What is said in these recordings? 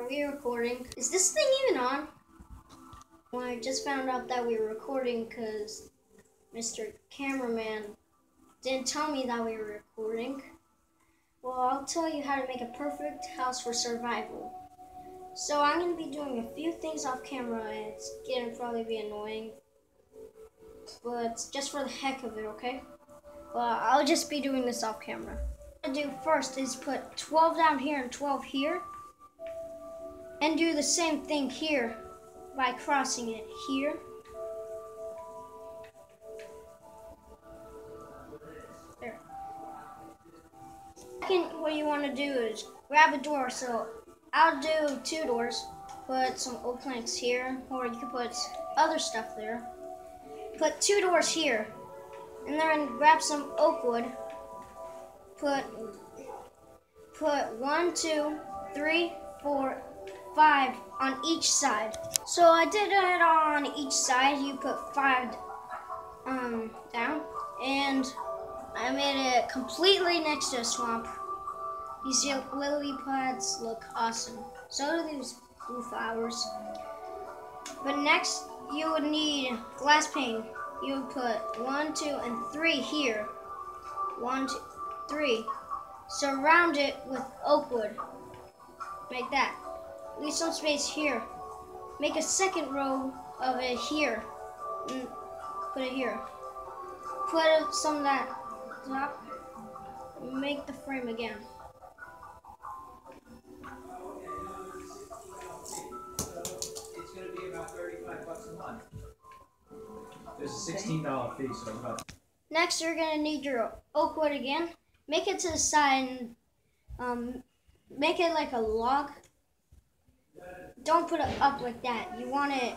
Are we recording? Is this thing even on? Well, I just found out that we were recording because Mr. Cameraman didn't tell me that we were recording. Well, I'll tell you how to make a perfect house for survival. So I'm going to be doing a few things off camera, and it's going to probably be annoying. But just for the heck of it, okay? Well, I'll just be doing this off camera. What I'm going to do first is put 12 down here and 12 here. And do the same thing here by crossing it here. There. Second, what you want to do is grab a door. So I'll do 2 doors. Put some oak planks here, or you can put other stuff there. Put 2 doors here, and then grab some oak wood. Put 1, 2, 3, 4, 5 on each side. So I did it on each side. You put 5 down, and I made it completely next to a swamp. These lily pads look awesome. So do these blue flowers. But next, you would need glass pane. You would put 1, 2, and 3 here. 1, 2, 3. Surround it with oak wood. Like that. Leave some space here. Make a second row of it here. And put it here. Put some of that top. Make the frame again. It's going to be about $35 a month. There's a $16 fee, so about. Next, you're going to need your oak wood again. Make it to the side and make it like a log. Don't put it up like that. You want it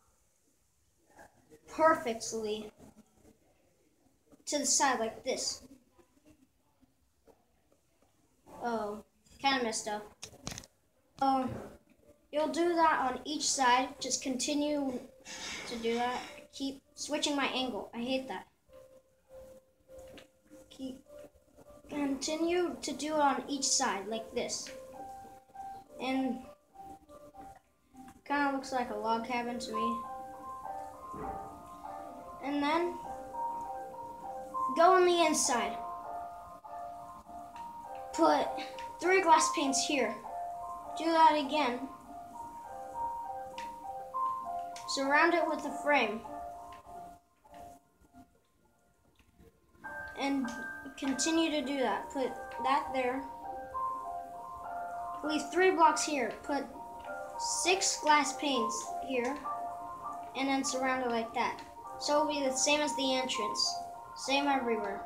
perfectly to the side like this. Oh, kind of messed up. You'll do that on each side. Just continue to do that. Keep switching my angle. I hate that. Continue to do it on each side like this. And kind of looks like a log cabin to me. And then go on the inside. Put 3 glass panes here. Do that again. Surround it with a frame. And continue to do that. Put that there. Leave 3 blocks here. Put 6 glass panes here. And then surround it like that. So it'll be the same as the entrance. Same everywhere.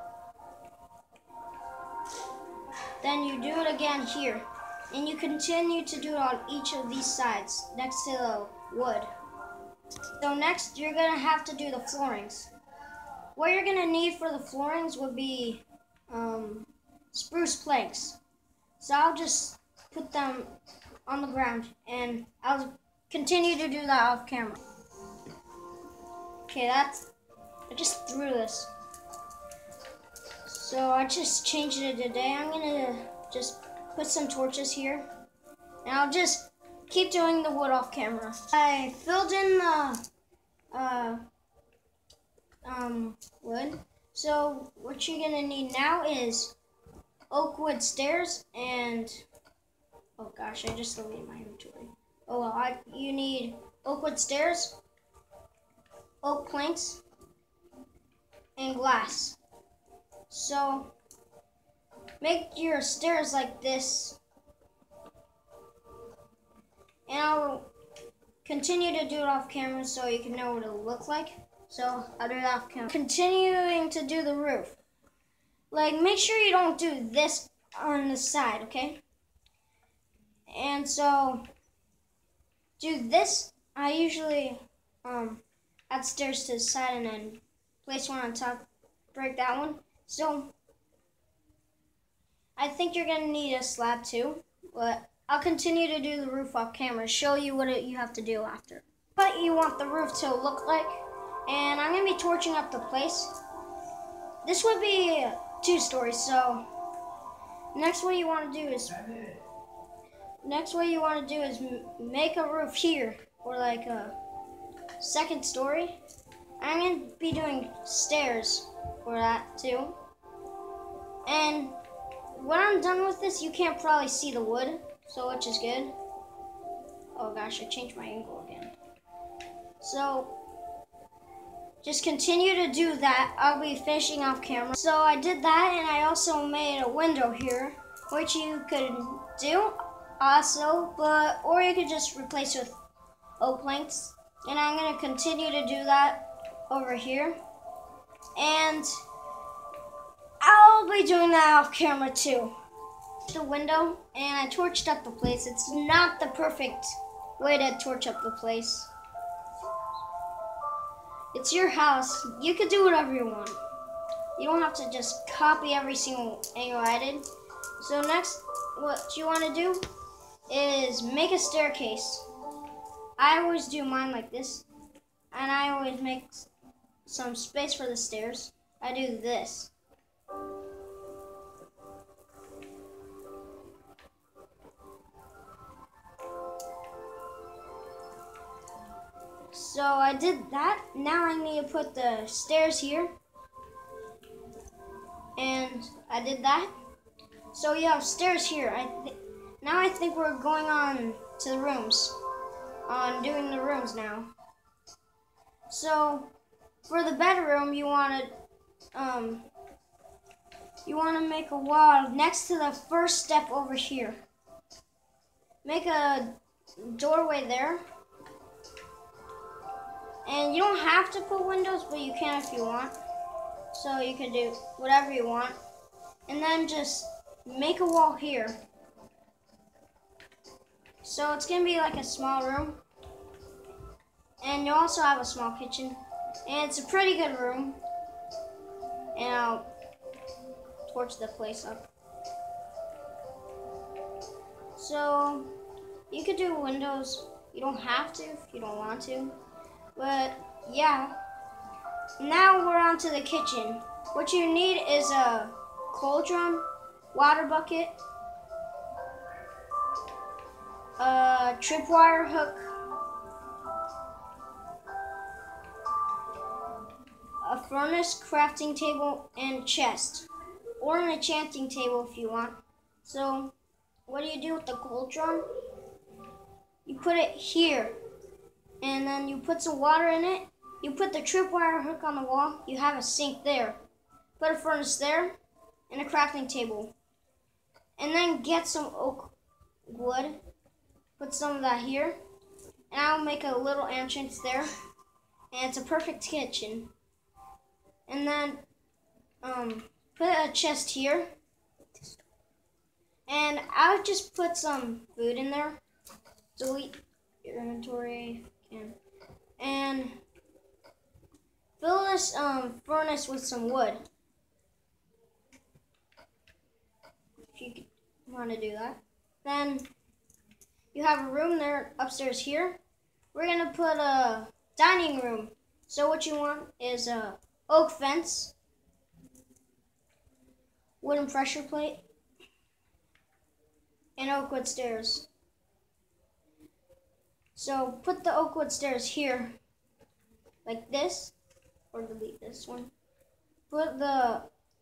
Then you do it again here. And you continue to do it on each of these sides next to the wood. So next, you're going to have to do the floorings. What you're going to need for the floorings would be spruce planks. So I'll just put them on the ground, and I'll continue to do that off camera. Okay, I just threw this. So I just changed it today. I'm gonna just put some torches here, and I'll just keep doing the wood off camera. I filled in the wood. So what you're gonna need now is oak wood stairs and oh gosh, I just deleted my inventory. Oh well, you need oak wood stairs, oak planks, and glass. So make your stairs like this, and I'll continue to do it off camera so you can know what it'll look like. So I'll do that off camera. Continuing to do the roof. Like, make sure you don't do this on the side, okay? And so do this. I usually add stairs to the side and then place one on top, break that one. So I think you're gonna need a slab too, but I'll continue to do the roof off camera, show you what you have to do after. What you want the roof to look like, and I'm gonna be torching up the place. This would be 2 stories, so next what you want to do is next what you want to do is make a roof here, or like a second story. I'm going to be doing stairs for that too. And when I'm done with this, you can't probably see the wood, so which is good. Oh gosh, I changed my angle again. So just continue to do that. I'll be finishing off camera. So I did that, and I also made a window here, which you could do also, or you could just replace with oak planks. And I'm gonna continue to do that over here. And I'll be doing that off camera too. The window, and I torched up the place. It's not the perfect way to torch up the place. It's your house. You can do whatever you want. You don't have to just copy every single angle I did. So next, what you want to do is make a staircase. I always do mine like this, and I always make some space for the stairs. I do this. So I did that. Now I need to put the stairs here. And I did that. So you have stairs here. Now I think we're going on to the rooms. Doing the rooms now. So for the bedroom, you want to make a wall next to the first step over here. Make a doorway there. And you don't have to put windows, but you can if you want. So you can do whatever you want. And then just make a wall here. So it's gonna be like a small room. And you also have a small kitchen. And it's a pretty good room. And I'll torch the place up. So you could do windows. You don't have to if you don't want to. But yeah, now we're on to the kitchen. What you need is a cauldron, water bucket, a tripwire hook, a furnace, crafting table, and chest, or an enchanting table if you want. So what do you do with the cauldron? You put it here. And then you put some water in it. You put the tripwire hook on the wall. You have a sink there. Put a furnace there and a crafting table. And then get some oak wood. Put some of that here. And I'll make a little entrance there. And it's a perfect kitchen. And then put a chest here. And I'll just put some food in there. Delete your inventory. And fill this furnace with some wood. If you want to do that. Then you have a room there upstairs here. We're going to put a dining room. So what you want is a oak fence, wooden pressure plate, and oak wood stairs. So put the oak wood stairs here, like this, or delete this one. Put the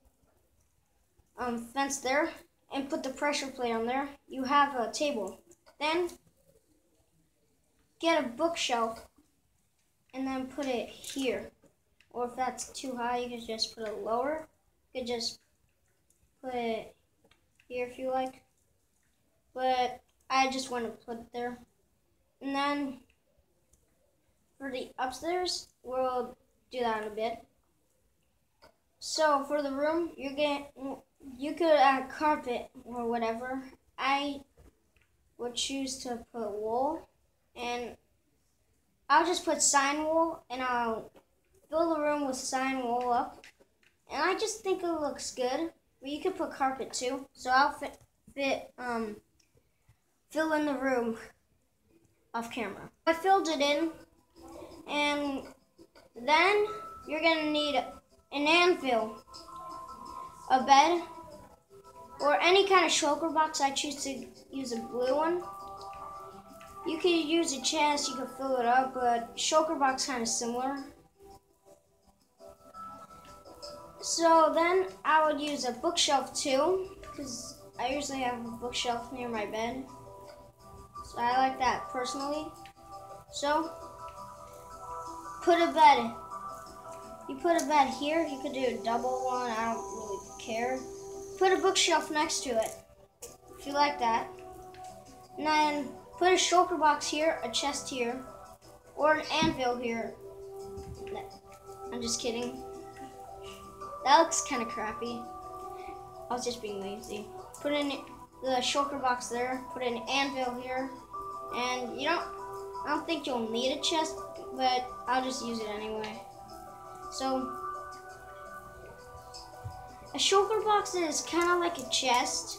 fence there, and put the pressure plate on there. You have a table. Then get a bookshelf, and then put it here. Or if that's too high, you can just put it lower. You could just put it here if you like. But I just want to put it there. And then for the upstairs, we'll do that in a bit. So for the room, you could add carpet or whatever. I would choose to put wool, and I'll just put sign wool, and I'll fill the room with sign wool up. And I just think it looks good. But you could put carpet too. So I'll fill in the room off camera. I filled it in, and then you're gonna need an anvil, a bed, or any kind of shulker box. I choose to use a blue one. You could use a chest, you could fill it up, but shulker box kind of similar. So then I would use a bookshelf too, because I usually have a bookshelf near my bed. So I like that personally. So put a bed. You put a bed here, you could do a double one, I don't really care. Put a bookshelf next to it, if you like that. And then put a shulker box here, a chest here, or an anvil here. I'm just kidding. That looks kind of crappy. I was just being lazy. Put in the shulker box there, put an anvil here, and I don't think you'll need a chest, but I'll just use it anyway. So, a shulker box is kind of like a chest.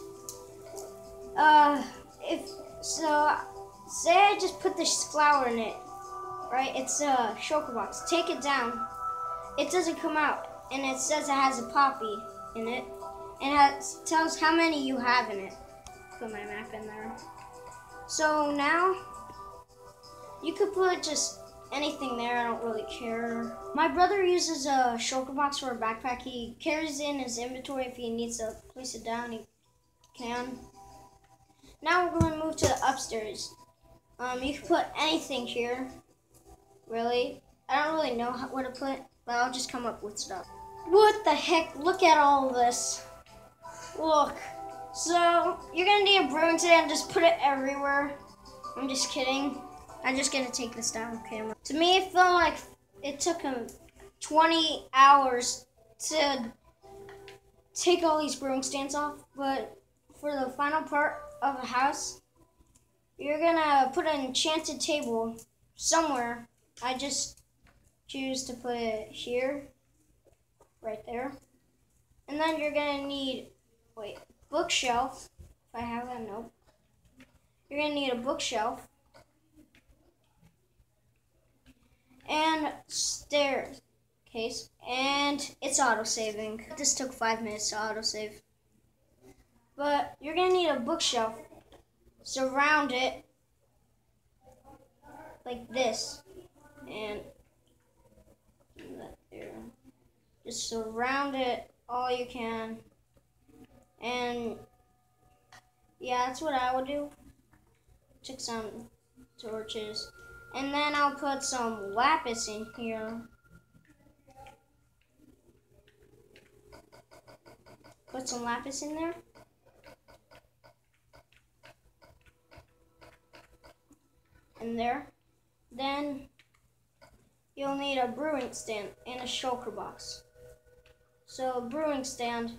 Say I just put this flower in it, right? It's a shulker box. Take it down. It doesn't come out, and it says it has a poppy in it, and it tells how many you have in it. Put my map in there. So now, you could put just anything there, I don't really care. My brother uses a shulker box for a backpack. He carries it in his inventory. If he needs to place it down, he can. Now we're going to move to the upstairs. You can put anything here, really. I don't really know what to put, but I'll just come up with stuff. What the heck? Look at all of this. Look. So, you're going to need a brewing stand and just put it everywhere. I'm just kidding. I'm just going to take this down camera. To me, it felt like it took him 20 hours to take all these brewing stands off. But for the final part of the house, you're going to put an enchanted table somewhere. I just choose to put it here, right there. And then you're going to need, bookshelf. If I have that, nope. You're going to need a bookshelf. And staircase, and it's auto-saving. This took 5 minutes to auto-save. But you're gonna need a bookshelf. Surround it like this, and that there. Just surround it all you can, and yeah, that's what I would do. Took some torches. And then I'll put some lapis in here. Put some lapis in there. And there. Then you'll need a brewing stand and a shulker box. So a brewing stand,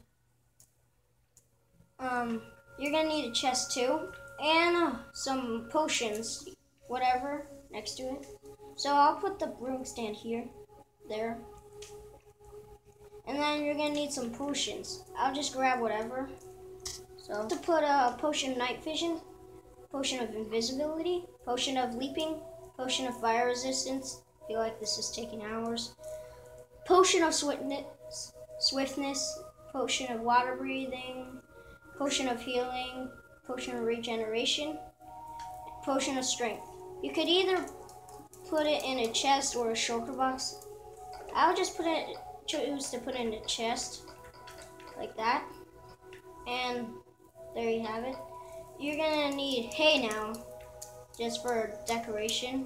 you're gonna need a chest too, and some potions, whatever, next to it. So I'll put the brewing stand here, there. And then you're gonna need some potions. I'll just grab whatever. So to put a potion of night vision, potion of invisibility, potion of leaping, potion of fire resistance. I feel like this is taking hours. Potion of swiftness, potion of water breathing, potion of healing, potion of regeneration, potion of strength. You could either put it in a chest or a shulker box. I'll just choose to put it in a chest, like that. And there you have it. You're gonna need hay now, just for decoration.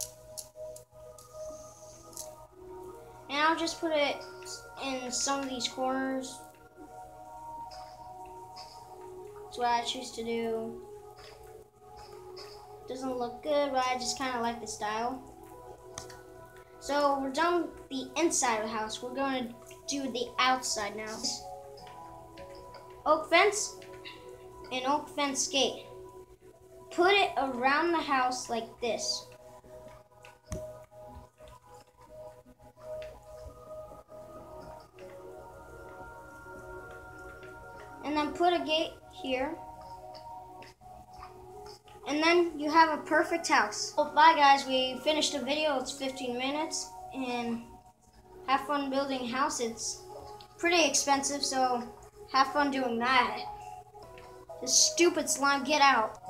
And I'll just put it in some of these corners. That's what I choose to do. Doesn't look good, but I just kind of like the style. So we're done with the inside of the house. We're going to do the outside now. Oak fence and oak fence gate. Put it around the house like this. And then put a gate here. And then you have a perfect house. Well, bye guys, we finished the video. It's 15 minutes. And have fun building a house. It's pretty expensive, so have fun doing that. This stupid slime, get out.